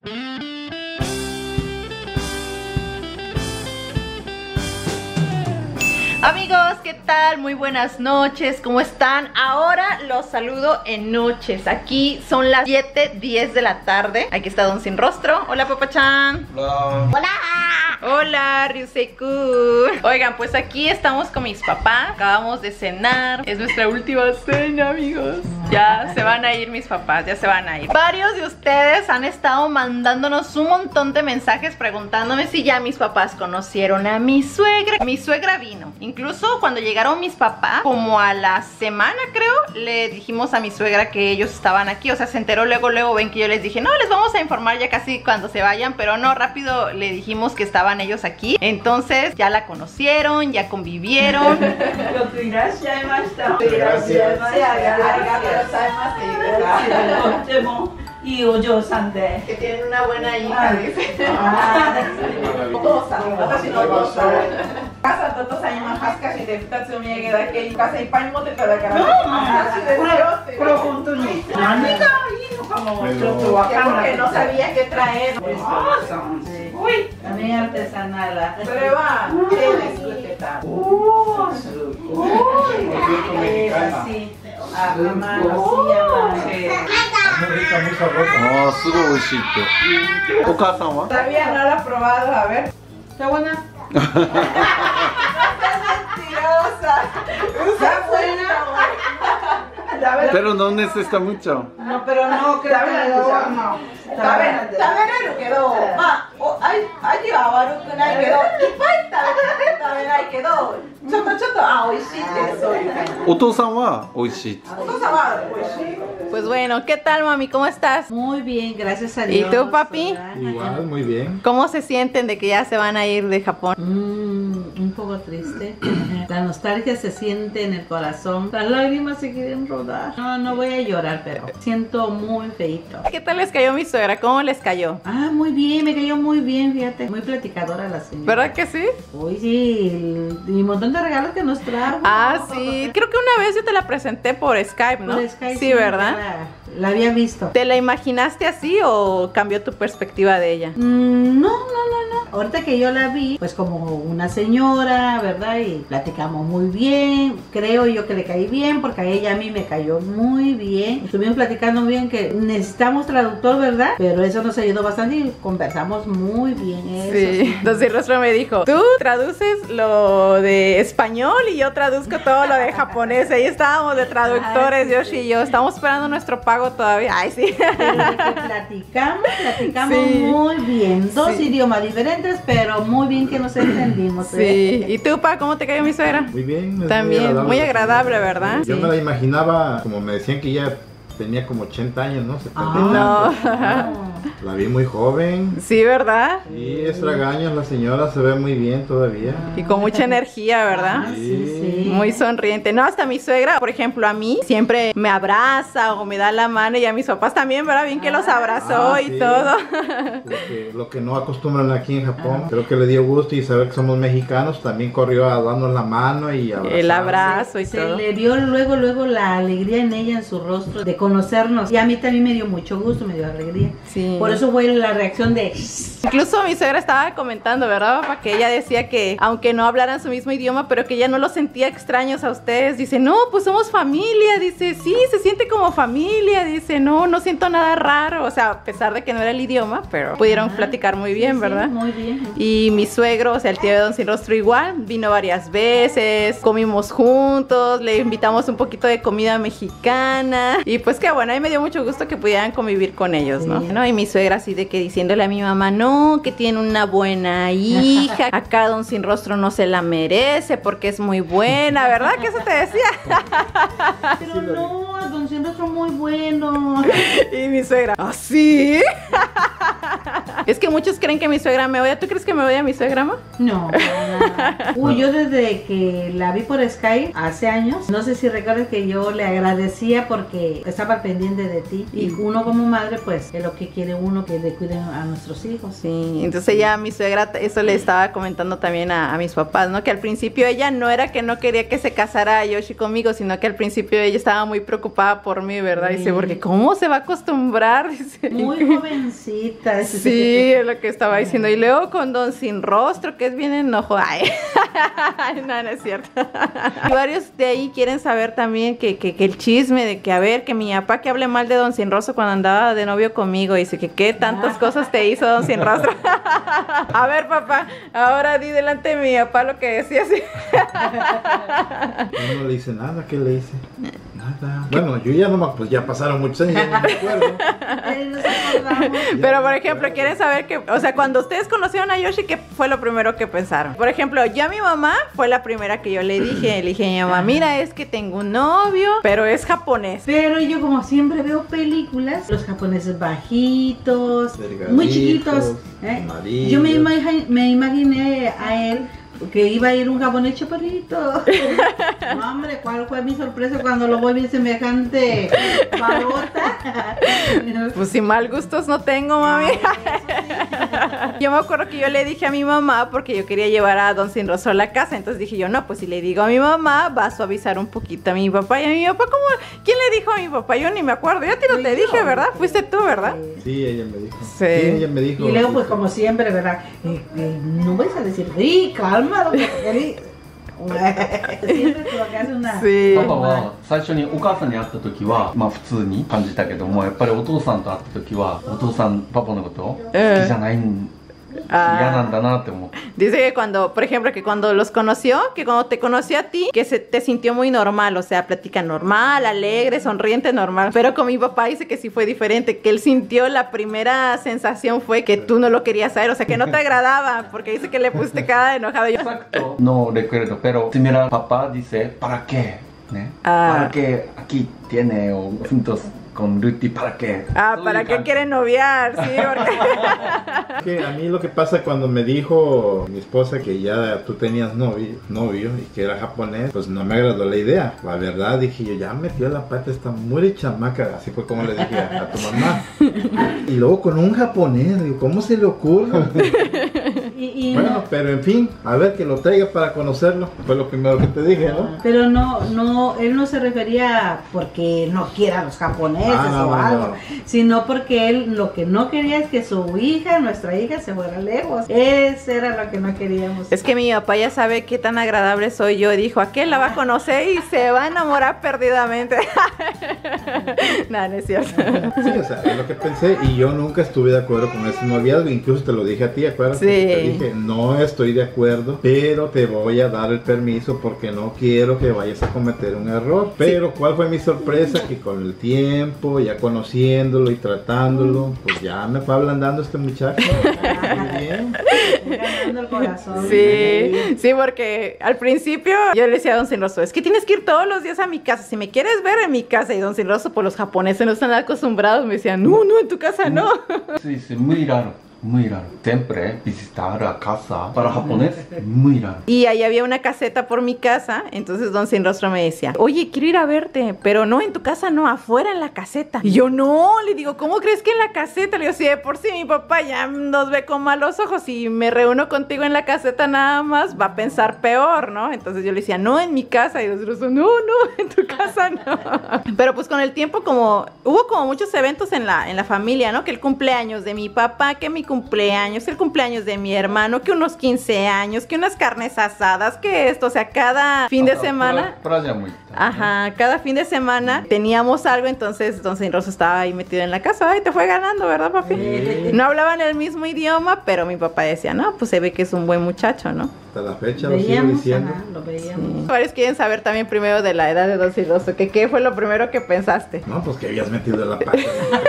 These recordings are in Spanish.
Amigos, ¿qué tal? Muy buenas noches, ¿cómo están? Ahora los saludo en noches. Aquí son las 7:10 de la tarde. Aquí está Don Sin Rostro. Hola, Papachan. Hola. Hola. Hola, Ryuseiku. Oigan, pues aquí estamos con mis papás. Acabamos de cenar. Es nuestra última cena, amigos. Ya se van a ir mis papás, ya se van a ir. Varios de ustedes han estado mandándonos un montón de mensajes preguntándome si ya mis papás conocieron a mi suegra. Mi suegra vino. Incluso cuando llegaron mis papás, como a la semana creo, le dijimos a mi suegra que ellos estaban aquí. O sea, se enteró luego, ven que yo les dije, no, les vamos a informar ya casi cuando se vayan. Pero no, rápido le dijimos que estaban ellos aquí. Entonces ya la conocieron, ya convivieron. Que tienen una buena hija, dice. Porque no sabía qué traer. Uy, también artesanal. Prueba. Todavía no lo he probado, a ver. ¿Está buena? No seas mentirosa. ¿Está buena? Pero no necesita mucho. No, pero no, creo que no. Está bien, quedó. Pues bueno, ¿qué tal, mami? ¿Cómo estás? Muy bien, gracias a Dios. ¿Y tú, papi? Igual, muy bien. ¿Cómo se sienten de que ya se van a ir de Japón? Un poco triste. La nostalgia se siente en el corazón. Las lágrimas se quieren rodar. No voy a llorar, pero siento muy feito. ¿Qué tal les cayó mi suegra? ¿Cómo les cayó? Ah, muy bien, me cayó muy bien, fíjate. Muy platicadora la señora. ¿Verdad que sí? Uy, sí, y un montón de regalos que nos trajo. Ah, sí. Creo que una vez yo te la presenté por Skype, ¿no? Por Skype, sí, ¿verdad? La había visto. ¿Te la imaginaste así o cambió tu perspectiva de ella? No. Ahorita que yo la vi, pues como una señora, ¿verdad? Y platicamos muy bien. Creo yo que le caí bien porque a ella a mí me cayó muy bien. Estuvimos platicando bien que necesitamos traductor, ¿verdad? Pero eso nos ayudó bastante y conversamos muy bien. Eso, sí. Entonces Rostro me dijo, tú traduces lo de español y yo traduzco todo lo de japonés. Ahí estábamos de traductores, Yoshi y yo. Estamos esperando nuestro pago todavía. Ay, sí. Platicamos sí. Muy bien. Dos idiomas diferentes, pero muy bien que nos entendimos. Sí. ¿Y tú, pa, cómo te cayó mi suegra? Muy bien. También, muy agradable, ¿verdad? Yo me la imaginaba, como me decían que ya tenía como 80 años, ¿no? 70 no. La vi muy joven. Sí, ¿verdad? Y estragaños, la señora se ve muy bien todavía. Y con mucha energía, ¿verdad? Sí. Muy sonriente. No, hasta mi suegra, por ejemplo, a mí siempre me abraza o me da la mano y a mis papás también, ¿verdad? Bien que los abrazó y todo. Lo que no acostumbran aquí en Japón. Creo que le dio gusto y saber que somos mexicanos, también corrió a darnos la mano y abrazar. El abrazo y se todo. Le vio luego la alegría en ella, en su rostro, de conocernos. Y a mí también me dio mucho gusto, me dio alegría. Sí. Por eso fue la reacción de... Incluso mi suegra estaba comentando, ¿verdad, papá? Que ella decía que aunque no hablaran su mismo idioma, pero que ella no los sentía extraños a ustedes. Dice, no, pues somos familia. Dice, sí, se siente como familia. Dice, no siento nada raro. O sea, a pesar de que no era el idioma, pero pudieron platicar muy bien, ¿verdad? Sí, muy bien. Y mi suegro, o sea, el tío de Don Sin Rostro igual, vino varias veces, comimos juntos, le invitamos un poquito de comida mexicana. Y pues que bueno, a mí me dio mucho gusto que pudieran convivir con ellos, ¿no? Y mi suegra así de que diciéndole a mi mamá, no, que tiene una buena hija, acá Don Sin Rostro no se la merece porque es muy buena, ¿verdad? Que eso te decía. Pero no, Don Sin Rostro muy bueno. Y mi suegra, ¿ah, sí? Es que muchos creen que mi suegra me odia. ¿Tú crees que me odia mi suegra, ma? No, para nada. Uy, yo desde que la vi por Skype hace años, no sé si recuerdas que yo le agradecía porque estaba al pendiente de ti. Y uno como madre, pues, es lo que quiere uno, que le cuiden a nuestros hijos. Sí, entonces ella, mi suegra, eso le estaba comentando también a mis papás, ¿no? Que al principio ella no era que no quería que se casara Yoshi conmigo, sino que al principio ella estaba muy preocupada por mí, ¿verdad? Dice, porque ¿cómo se va a acostumbrar? Dice. Muy jovencita. Sí, es lo que estaba diciendo. Y luego con Don Sin Rostro, que es bien enojo. Ay, no, no es cierto. Y varios de ahí quieren saber también que el chisme de que, a ver, que mi papá que hable mal de Don Sin Rostro cuando andaba de novio conmigo. Dice que qué tantas cosas te hizo Don Sin Rostro. A ver, papá, ahora di delante de mi papá lo que decía así. Yo no le hice nada, ¿qué le hice? Nada. Bueno, yo ya no me, pues ya pasaron muchos años, ya no me acuerdo. Pero por ejemplo, quieren saber que, o sea, cuando ustedes conocieron a Yoshi, ¿qué fue lo primero que pensaron? Por ejemplo, yo a mi mamá fue la primera que yo le dije a mi mamá, mira, es que tengo un novio, pero es japonés. Pero yo como siempre veo películas, los japoneses bajitos, muy chiquitos. Yo me imaginé a él que iba a ir un japonés chaparrito. No, hombre, ¿cuál fue mi sorpresa cuando lo voy bien semejante palota? Pues si mal gustos no tengo, mami. Yo me acuerdo que yo le dije a mi mamá, porque yo quería llevar a Don Sin Rostro a la casa, entonces dije yo, no, pues si le digo a mi mamá, va a suavizar un poquito a mi papá. Y a mi papá, ¿cómo? ¿Quién le dijo a mi papá? Yo ni me acuerdo, yo a ti no te dije, ¿verdad? Fuiste tú, ¿verdad? Sí, ella me dijo. Sí, ella me dijo. Y luego, pues como siempre, ¿verdad? No vais a decir, sí, calma, lo que siempre lo que hace una... パパは最初にお母さんに会った時はまあ普通に感じたけども、やっぱりお父さんと会った時はお父さんパパのこと好きじゃないん嫌なんだなって思って。 Dice que cuando, por ejemplo, que cuando los conoció, que cuando te conoció a ti, que te sintió muy normal, o sea, platica normal, alegre, sonriente, normal. Pero con mi papá dice que sí fue diferente, que él sintió la primera sensación fue que tú no lo querías saber, o sea, que no te agradaba, porque dice que le pusiste cara de enojado. Exacto. No recuerdo, pero similar papá dice, ¿para qué? ¿Ne? ¿Para qué aquí tiene o juntos con Ruti? ¿Para qué? ¿Para qué quieren noviar? Sí, porque... Que a mí lo que pasa cuando me dijo mi esposa que ya tú tenías novio y que era japonés, pues no me agradó la idea. La verdad, dije yo, ya metió la pata esta muy chamaca, así fue como le dije a tu mamá. Y luego con un japonés, digo, ¿cómo se le ocurre? Bueno, no, pero en fin, a ver que lo traiga para conocerlo, fue lo primero que te dije, ¿no? Pero no, él no se refería porque no quiera a los japoneses o algo, sino porque él lo que no quería es que su hija, nuestra hija, se fuera lejos. Eso era lo que no queríamos. Es que mi papá ya sabe qué tan agradable soy yo, dijo, aquel la va a conocer y se va a enamorar perdidamente. No, no es cierto. Sí, o sea, es lo que pensé y yo nunca estuve de acuerdo con ese noviazgo, incluso te lo dije a ti, acuérdate. Sí. Te dije, no estoy de acuerdo, pero te voy a dar el permiso porque no quiero que vayas a cometer un error. Pero sí. ¿Cuál fue mi sorpresa? Que con el tiempo, ya conociéndolo y tratándolo, pues ya me fue ablandando este muchacho. Muy bien. Ganando el corazón. Sí, sí, porque al principio yo le decía a Don Sin Rostro, es que tienes que ir todos los días a mi casa, si me quieres ver en mi casa. Y Don Sin Rostro, por los japoneses no están acostumbrados, me decían, no, en tu casa no. Sí, muy raro. Muy raro. Siempre visitar a casa para japonés, muy raro. Y ahí había una caseta por mi casa, entonces Don Sin Rostro me decía, oye, quiero ir a verte, pero no en tu casa, no, afuera en la caseta. Y yo, no, le digo, ¿cómo crees que en la caseta? Le digo, si de por sí mi papá ya nos ve con malos ojos y me reúno contigo en la caseta nada más, va a pensar peor, ¿no? Entonces yo le decía, no, en mi casa. Y Don Sin Rostro, no, en tu casa no. Pero pues con el tiempo como, hubo como muchos eventos en la familia, ¿no? Que el cumpleaños de mi papá, que mi cumpleaños, el cumpleaños de mi hermano, que unos 15 años, que unas carnes asadas, que esto, o sea, cada fin de semana, ajá, cada fin de semana teníamos algo, entonces Don Sin Rostro estaba ahí metido en la casa. Ay, te fue ganando, ¿verdad, papi? No hablaban el mismo idioma, pero mi papá decía, no, pues se ve que es un buen muchacho, ¿no? Hasta la fecha lo sigo diciendo. Lo veíamos. Sí. Varios quieren saber también primero de la edad de Don Sin Rostro, que qué fue lo primero que pensaste. No, pues que habías metido la pata.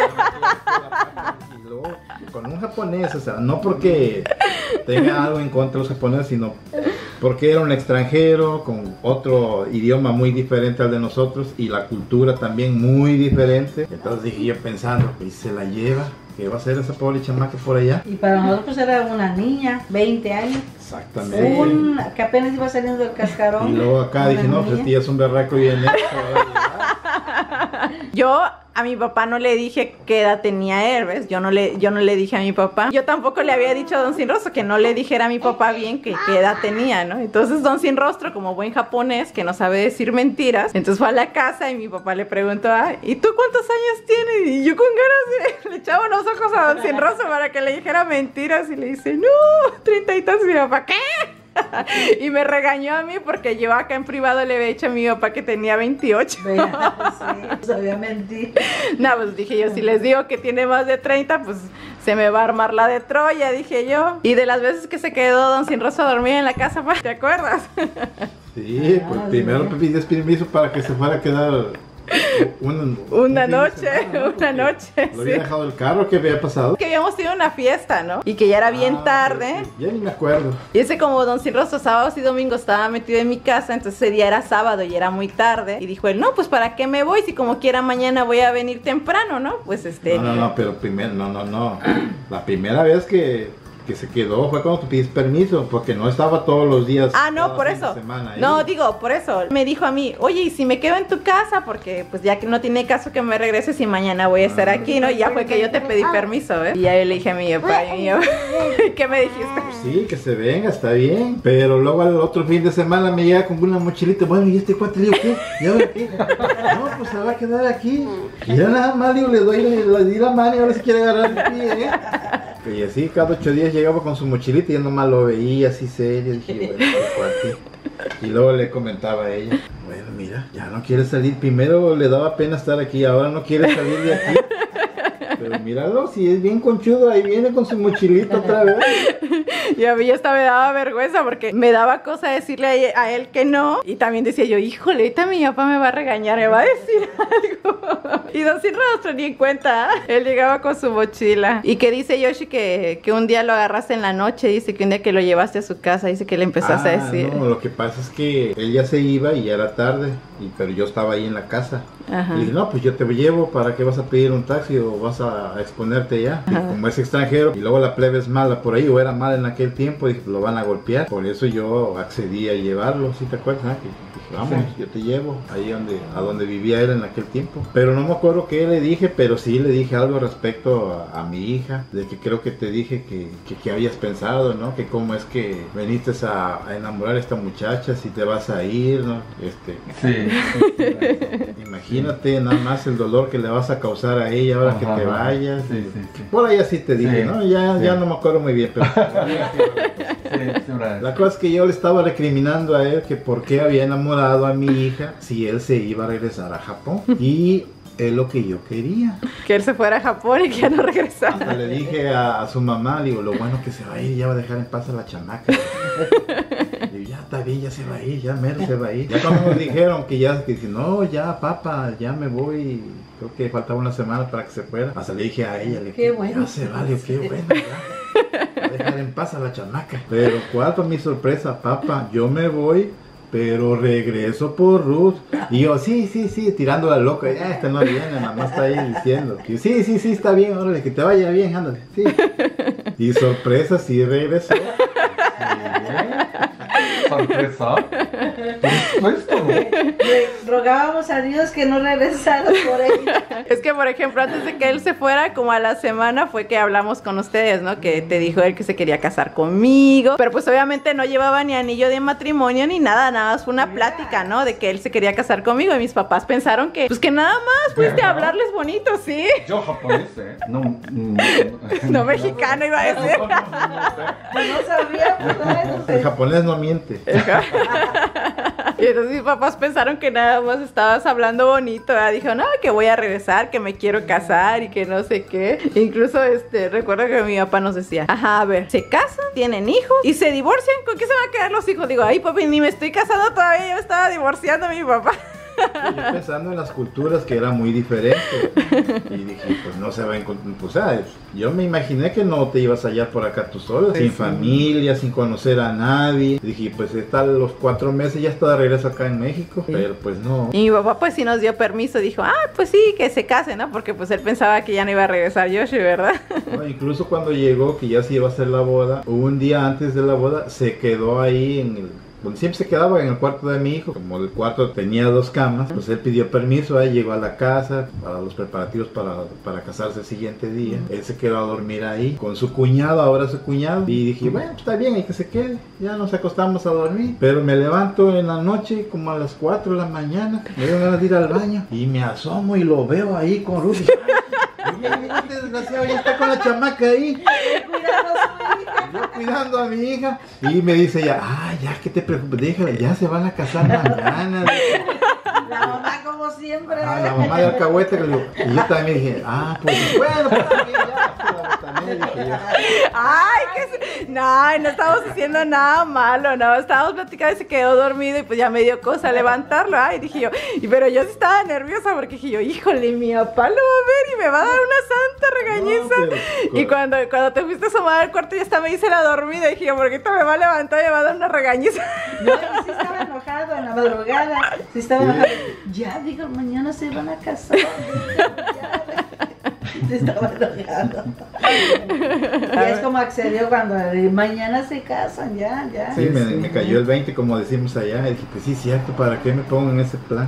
Y luego con un japonés, o sea, no porque tenga algo en contra de los japoneses, sino porque era un extranjero con otro idioma muy diferente al de nosotros y la cultura también muy diferente. Entonces dije yo pensando, ¿y se la lleva? ¿Qué va a hacer esa pobre chamaca por allá? Y para nosotros era una niña, 20 años. Exactamente. Que apenas iba saliendo del cascarón. Y luego acá dije, no, pues este ya es un berraco bien hecho. Yo a mi papá no le dije qué edad tenía él, ¿ves? Yo no le dije a mi papá. Yo tampoco le había dicho a Don Sin Rostro que no le dijera a mi papá bien qué edad tenía, ¿no? Entonces Don Sin Rostro, como buen japonés que no sabe decir mentiras, entonces fue a la casa y mi papá le preguntó, ¿y tú cuántos años tienes? Y yo con ganas le echaba unos ojos a Don Sin Rostro para que le dijera mentiras y le dice, no, 30 y tantos. Y mi papá, ¿qué? Y me regañó a mí porque yo acá en privado le había dicho a mi papá que tenía 28. Vea, sí, sabía mentir. No, pues dije yo, si les digo que tiene más de 30, pues se me va a armar la de Troya, dije yo. Y de las veces que se quedó Don Sin Rostro a dormir en la casa, pa, ¿te acuerdas? Sí, pues primero me pidió permiso para que se fuera a quedar una noche. Lo había dejado el carro, ¿qué había pasado? Que habíamos tenido una fiesta, ¿no? Y que ya era bien tarde. Ya ni me acuerdo. Y ese como Don Sin Rostro sábados y domingos estaba metido en mi casa, entonces ese día era sábado y era muy tarde. Y dijo él, no, pues ¿para qué me voy? Si como quiera mañana voy a venir temprano, ¿no? Pues No, pero primero, no. La primera vez que se quedó fue cuando tú pides permiso, porque no estaba todos los días. No, por eso. No, digo, por eso. Me dijo a mí, oye, ¿y si me quedo en tu casa? Porque pues ya que no tiene caso que me regreses y mañana voy a estar aquí, ¿no? Y ya fue que yo te pedí permiso, ¿eh? Y ya yo le dije a mi papá, ¿qué me dijiste? Sí, que se venga, está bien. Pero luego al otro fin de semana me llega con una mochilita. Bueno, ¿y este cuate? Le digo, ¿qué? ¿Y ahora qué? No, pues se va a quedar aquí. Y ya nada más, digo, le di la mano y ahora se quiere agarrar el pie, ¿eh? Y así cada 8 días llegaba con su mochilita y yo nomás lo veía así serio. Dije, bueno, qué cuate. Y luego le comentaba a ella, bueno, mira, ya no quiere salir. Primero le daba pena estar aquí, ahora no quiere salir de aquí. Pero míralo, si es bien conchudo, ahí viene con su mochilita otra vez. Y a mí hasta me daba vergüenza porque me daba cosa decirle a él que no. Y también decía yo, híjole, ahorita mi papá me va a regañar, me va a decir algo. Y Don Sin Rostro ni en cuenta, él llegaba con su mochila. Y que dice Yoshi que un día lo agarraste en la noche, dice que un día que lo llevaste a su casa, dice que le empezaste a decir. No, lo que pasa es que él ya se iba y ya era tarde, pero yo estaba ahí en la casa. Ajá. Y dije, no, pues yo te llevo, ¿para qué vas a pedir un taxi o vas a exponerte ya? Y como es extranjero y luego la plebe es mala por ahí, o era mala en aquel tiempo, dije, lo van a golpear. Por eso yo accedí a llevarlo, ¿sí te acuerdas? Que dije, vamos, yo te llevo ahí a donde vivía él en aquel tiempo. Pero no me acuerdo qué le dije, pero sí le dije algo respecto a mi hija, de que creo que te dije que habías pensado, ¿no? Que cómo es que veniste a enamorar a esta muchacha, si te vas a ir, ¿no? Sí. Imagínate nada más el dolor que le vas a causar a ella ahora que te vayas. Sí. Por ahí así te dije, Sí. ¿no? Ya no me acuerdo muy bien, pero la cosa es que yo le estaba recriminando a él que por qué había enamorado a mi hija si él se iba a regresar a Japón. Y es lo que yo quería. Que él se fuera a Japón y que ya no regresara. Hasta le dije a su mamá, digo, lo bueno que se va a ir, ya va a dejar en paz a la chamaca. Digo, ya está bien, ya se va a ir, ya mero se va a ir. Ya cuando nos dijeron que dice, no, ya papá, ya me voy. Creo que faltaba una semana para que se fuera. Hasta le dije a ella, qué bueno. Ya se va, digo, qué bueno, ya. Va a dejar en paz a la chamaca. Pero cuál fue mi sorpresa, papá, yo me voy, pero regreso por Ruth. Y yo, sí, tirando la loca. Ya, no viene, mamá está ahí diciendo. Y yo, sí, está bien, órale, que te vaya bien, ándale. Sí. Y sorpresa, sí regresó. ¿Sorpresa? ¿Por supuesto? Le rogábamos a Dios que no regresara por ella. Es que, por ejemplo, antes de que él se fuera, como a la semana fue que hablamos con ustedes, ¿no? Que te dijo él que se quería casar conmigo. Pero pues obviamente no llevaba ni anillo de matrimonio ni nada más fue una plática, ¿no? De que él se quería casar conmigo y mis papás pensaron que, pues que nada más fuiste a hablarles bonito, ¿sí? Yo japonés, No mexicano iba a decir. No sabía, El japonés no miente. Y entonces mis papás pensaron que nada más estabas hablando bonito, ¿verdad? Dijo, no, que voy a regresar, que me quiero casar y que no sé qué. Incluso recuerdo que mi papá nos decía, ajá, a ver, se casan, tienen hijos y se divorcian, ¿con qué se van a quedar los hijos? Digo, ay papi, ni me estoy casando todavía, yo estaba divorciando a mi papá. Yo pensando en las culturas que era muy diferente. Y dije, pues no se va a encontrar. Pues, yo me imaginé que no te ibas a hallar por acá tú sola, Pues sin sí. familia, sin conocer a nadie. Dije, pues está los 4 meses, ya está de regreso acá en México. Sí. Pero pues no. Y mi papá pues sí nos dio permiso, dijo, pues sí, que se case, ¿no? Porque pues él pensaba que ya no iba a regresar Yoshi, ¿verdad? No, incluso cuando llegó, que ya se iba a hacer la boda, un día antes de la boda, se quedó ahí en el... Bueno, siempre se quedaba en el cuarto de mi hijo, como el cuarto tenía 2 camas, pues él pidió permiso, ahí llegó a la casa para los preparativos para casarse el siguiente día. Él se quedó a dormir ahí con su cuñado, ahora su cuñado, y dije, bueno, pues está bien, hay que se quede, ya nos acostamos a dormir. Pero me levanto en la noche, como a las 4 de la mañana, me dio ganas de ir al baño, y me asomo y lo veo ahí con Ruby. Mira, este desgraciado ya está con la chamaca ahí. Yo cuidando a mi hija. Y me dice ella, ya que te preocupes, déjala, ya se van a casar mañana. La mamá como siempre. La mamá de alcahuete que le digo. Y yo también dije, pues bueno, pues también ya. También dije yo. No estábamos haciendo nada malo, no, estábamos platicando y se quedó dormido y pues ya me dio cosa levantarlo, dije yo, pero yo sí estaba nerviosa porque dije yo, híjole, mi papá lo va a ver y me va a dar una santa regañiza. No, y cuando te fuiste a asomar al cuarto ya hasta me hice la dormida, dije yo, porque ahorita me va a levantar y me va a dar una regañiza. No, sí estaba enojado en la madrugada. Sí estaba enojado. Ya, digo, mañana se van a casar. Sí estaba enojado. Y es como accedió cuando mañana se casan, ya. Sí, me cayó el 20, como decimos allá. Y dije, pues sí, cierto, ¿para qué me pongo en ese plan?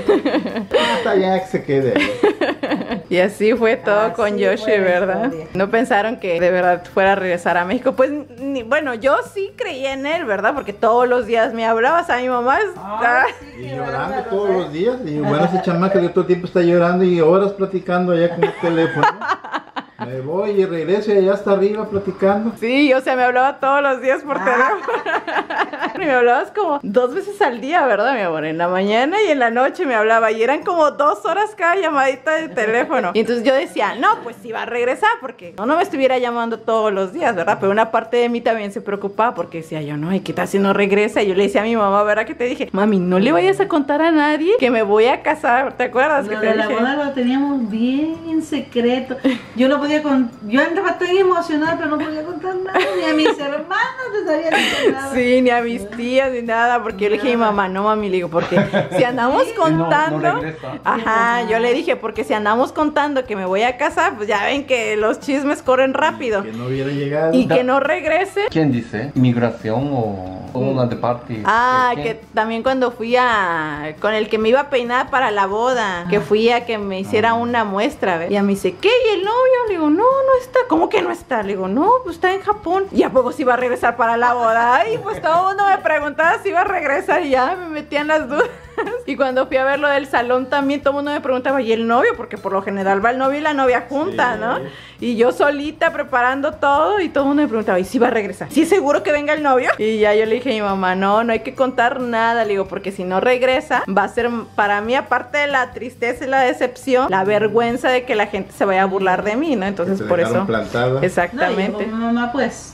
Hasta ya que se quede ahí. Y así fue todo Así con Yoshi, fue la ¿verdad? historia. No pensaron que de verdad fuera a regresar a México. Pues, bueno, yo sí creía en él, ¿verdad? Porque todos los días me hablabas a mi mamá. Y llorando todos los días. Y bueno, ese chamaca que todo el tiempo está llorando y horas platicando allá con el teléfono. Me voy y regreso y allá hasta arriba platicando. Sí, o sea, me hablaba todos los días por teléfono. Y me hablabas como 2 veces al día, ¿verdad, mi amor? En la mañana y en la noche me hablaba. Y eran como 2 horas cada llamadita de teléfono. Y entonces yo decía, no, pues sí va a regresar porque no me estuviera llamando todos los días, ¿verdad? Pero una parte de mí también se preocupaba porque decía yo, no, ¿y qué tal si no regresa? Y yo le decía a mi mamá, ¿verdad? Que te dije, mami, no le vayas a contar a nadie que me voy a casar. ¿Te acuerdas? Lo Que te de la dije? boda lo teníamos bien en secreto. Yo no podía yo andaba tan emocionada, pero no podía contar nada. Ni a mis hermanos les había dicho nada. Sí, ni a mis tías ni nada, porque yo le dije a mi mamá, no mami, le digo, porque si andamos contando, no regresa. ajá, yo le dije, porque si andamos contando que me voy a casar, pues ya ven que los chismes corren rápido. Que no hubiera llegado. Y que no regrese. ¿Quién dice? ¿Inmigración o una de parte? Que también cuando fui con el que me iba a peinar para la boda, que fui a que me hiciera una muestra, ¿ves? Y a mí dice, ¿qué? ¿Y el novio? Le digo, no está. ¿Cómo que no está? Le digo, no, pues está en Japón. ¿Y a poco se iba a regresar para la boda? Y pues todo el mundo me preguntaba si iba a regresar y ya me metían las dudas. Y cuando fui a ver lo del salón también todo el mundo me preguntaba, ¿y el novio? Porque por lo general va el novio y la novia junta, Sí. ¿no? Y yo solita preparando todo y todo el mundo me preguntaba, ¿y si va a regresar? ¿Sí seguro que venga el novio? Y ya yo le dije a mi mamá, no hay que contar nada, le digo, porque si no regresa va a ser para mí, aparte de la tristeza y la decepción, la vergüenza de que la gente se vaya a burlar de mí, ¿no? Entonces Que te por dejaron eso. plantada. Exactamente. No, y mi mamá pues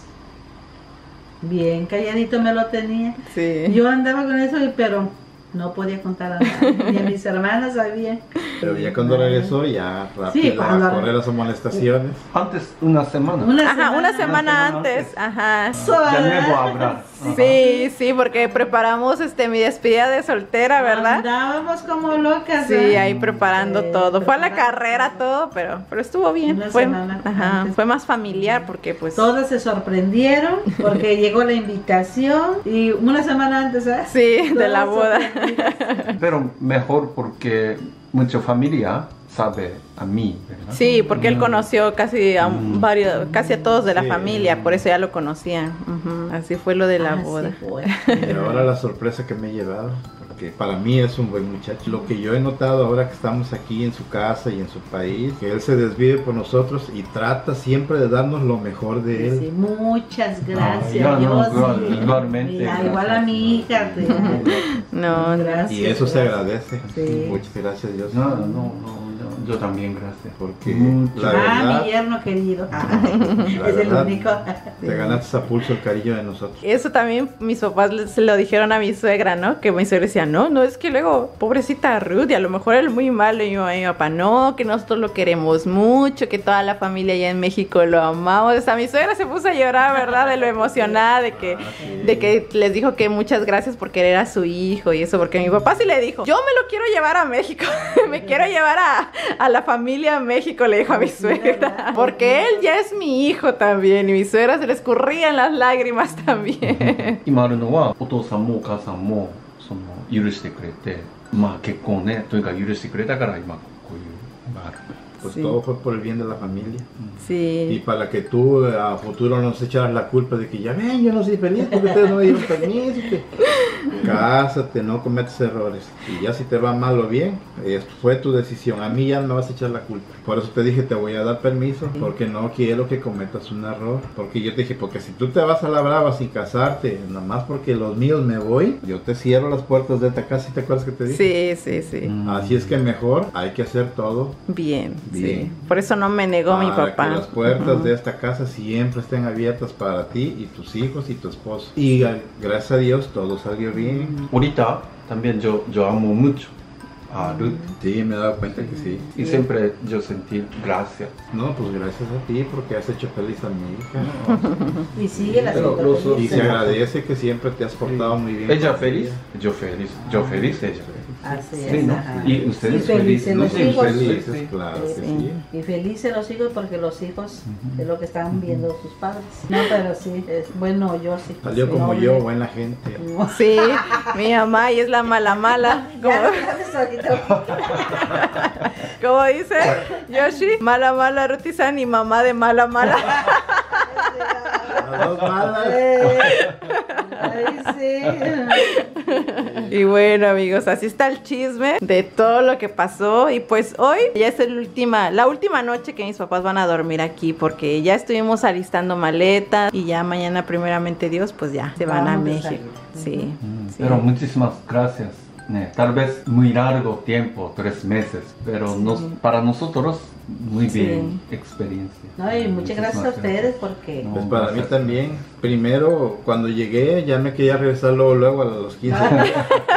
bien calladito me lo tenía. Sí. Yo andaba con eso, pero no podía contar a nadie. Ni a mis hermanas sabían. Pero ya cuando regresó, ya rápido a cuando- correr las amonestaciones. Antes, una semana. Ajá, una semana antes, ajá. De nuevo a hablar. Sí, porque preparamos mi despedida de soltera, ¿verdad? Andábamos como locas. Sí, ¿eh? ahí preparando todo. Fue a la carrera todo, pero estuvo bien. Una Fue, semana ajá, antes. fue más familiar porque pues... Todas se sorprendieron porque llegó la invitación y una semana antes, ¿eh? Sí, de Todas la boda. sorprendidas. Pero mejor porque mucha familia sabe a mí, ¿verdad? Sí, porque él conoció casi a casi a todos de la Sí. familia, por eso ya lo conocían. Ujú, así fue lo de la boda. Así fue. Y ahora la sorpresa que me he llevado, porque para mí es un buen muchacho. Lo que yo he notado ahora que estamos aquí en su casa y en su país, que él se desvive por nosotros y trata siempre de darnos lo mejor de él. Sí, muchas gracias. yo no, sí. igualmente, Mira, gracias. igual a mi hija. No, Gracias. Y eso se gracias. agradece. Sí. Muchas gracias, Dios. No, yo también, gracias. Porque Mucho. la Ah, verdad, mi yerno querido. la Es el verdad, único. Te ganaste a pulso el cariño de nosotros. Eso también mis papás se lo dijeron a mi suegra, ¿no? Que mi suegra decía, no, es que luego, pobrecita Ruth, y a lo mejor él muy malo. Y mi papá, no, que nosotros lo queremos mucho, que toda la familia allá en México lo amamos. O sea, mi suegra se puso a llorar, ¿verdad? De lo emocionada, de que les dijo que muchas gracias por querer a su hijo y eso, porque mi papá sí le dijo, yo me lo quiero llevar a México, me quiero llevar a la familia a México, le dijo a mi suegra, porque él ya es mi hijo también, y mi suegra se le escurrían las lágrimas también. 今あるのはお父さんもお母さんもその許してくれて、まあ結婚ねとにかく許してくれたから今こういうのがある。 Pues sí. todo fue por el bien de la familia. Sí. Y para que tú a futuro no se echaras la culpa de que ya ven, yo no soy feliz porque ustedes no me dieron permiso. Cásate, no cometes errores. Y ya si te va mal o bien, fue tu decisión. A mí ya no me vas a echar la culpa. Por eso te dije, te voy a dar permiso, porque no quiero que cometas un error. Porque yo te dije, porque si tú te vas a la brava sin casarte, nada más porque los míos me voy, yo te cierro las puertas de esta casa. ¿Te acuerdas que te dije? Sí. Así es que mejor hay que hacer todo bien. Bien. Sí. Por eso no me negó mi papá. Para que las puertas de esta casa siempre estén abiertas para ti y tus hijos y tu esposo. Y gracias a Dios todo salió bien. Ahorita también yo amo mucho a Ruth. Sí, me he dado cuenta que sí. Y siempre yo sentí gracias. No, pues gracias a ti porque has hecho feliz a mi hija. Y sigue la Pero segunda los- Y feliz. se agradece que siempre te has portado muy bien. Ella feliz, yo feliz, ella. Así Sí, es, ¿no? ajá. Y ustedes Y felices felices, los ¿no? hijos. Felices, Sí. claro que Sí. sí. Y felices los hijos porque los hijos es lo que están viendo sus padres. No, pero sí, es bueno, yo sí. Salió como No, yo, buena gente. no. Sí, mi mamá y es la mala. Ya no sabes ahorita. Como dice Yoshi, mala Ruti-san y mamá de mala. Las dos malas. Ay, sí. Y bueno, amigos, así está el chisme de todo lo que pasó. Y pues hoy ya es la última noche que mis papás van a dormir aquí, porque ya estuvimos alistando maletas y ya mañana, primeramente Dios, pues ya se van a Vamos de México. salida. Sí, sí. Pero muchísimas gracias. Tal vez muy largo tiempo, 3 meses, pero para nosotros muy bien experiencia. No, y muchas gracias a ustedes porque No. Pues para mí también. Primero, cuando llegué, ya me quería regresar luego a los 15 años.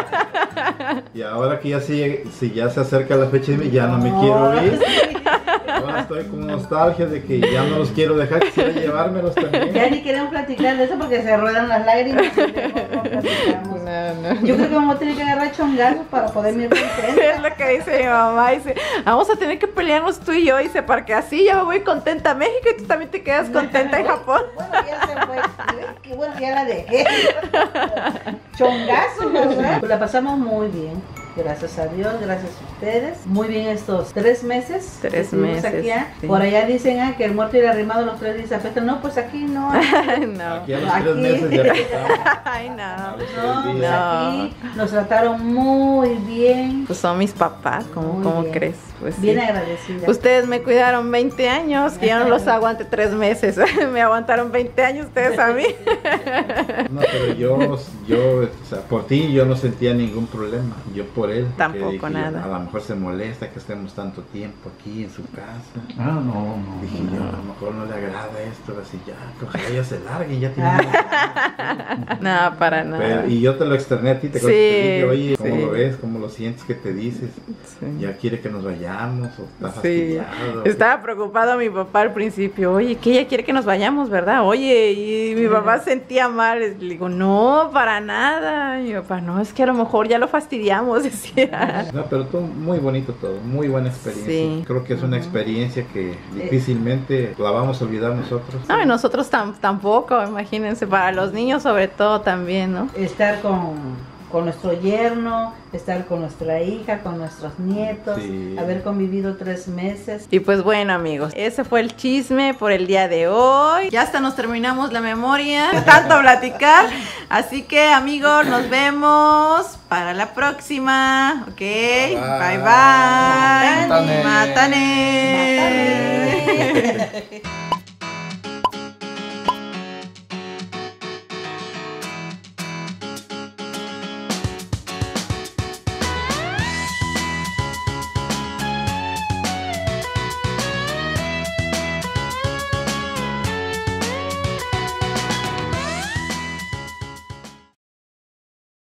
Y ahora que si ya se acerca la fecha, ya no me quiero ir. Ahora estoy con nostalgia de que ya no los quiero dejar, quisiera llevármelos ya también. ni queremos platicar de eso porque se ruedan las lágrimas y no platicamos. No. Yo creo que vamos a tener que agarrar chongazos para poder ir Es lo que dice mi mamá, dice, vamos a tener que pelearnos tú y yo, dice, porque así yo me voy contenta a México y tú también te quedas contenta en Japón. Bueno, ya se fue. Qué bueno que ya la dejé. Chongazo, ¿verdad? Pues la pasamos muy bien. Gracias a Dios, gracias a ustedes. Muy bien estos 3 meses. 3 que estuvimos meses, aquí, ¿eh? sí. Por allá dicen que el muerto y el arrimado los 3 días apestan. No, pues aquí no. No. Aquí a los Aquí. 3 meses ya empezamos. Ay, no. A los 3 No, pues días. aquí nos trataron muy bien. Pues son mis papás, ¿cómo Muy bien. crees? Pues sí. Bien agradecida. Ustedes me cuidaron 20 años, que yo no los aguante 3 meses. Me aguantaron 20 años ustedes a mí. No, pero yo, o sea, por ti yo no sentía ningún problema. Yo por él. Tampoco que dije, nada. A lo mejor se molesta que estemos tanto tiempo aquí en su casa. Ah, no. Dije yo, a lo mejor no le agrada esto, así ya, que ojalá ya se largue, ya tiene No, para nada. y yo te lo externé a ti, te Sí, dije, oye, ¿cómo sí. lo ves? ¿Cómo lo sientes? ¿Qué te dices? Sí. ¿Ya quiere que nos vayamos? ¿O está Sí, fastidiado? estaba preocupado mi papá al principio. Oye, que ella quiere que nos vayamos, ¿verdad? Oye, y mi papá sentía mal. Le digo, no, para nada. Y mi papá, no, es que a lo mejor ya lo fastidiamos, decía. No, pero todo muy bonito todo, muy buena experiencia. Sí. Creo que es una experiencia que difícilmente la vamos a olvidar nosotros. No, y nosotros tampoco, imagínense, para los niños sobre todo también, ¿no? Estar con nuestro yerno, estar con nuestra hija, con nuestros nietos, Sí. haber convivido 3 meses. Y pues bueno, amigos, ese fue el chisme por el día de hoy. Ya hasta nos terminamos la memoria, tanto platicar. Así que, amigos, nos vemos para la próxima. Ok, bye bye. Matane. Matane.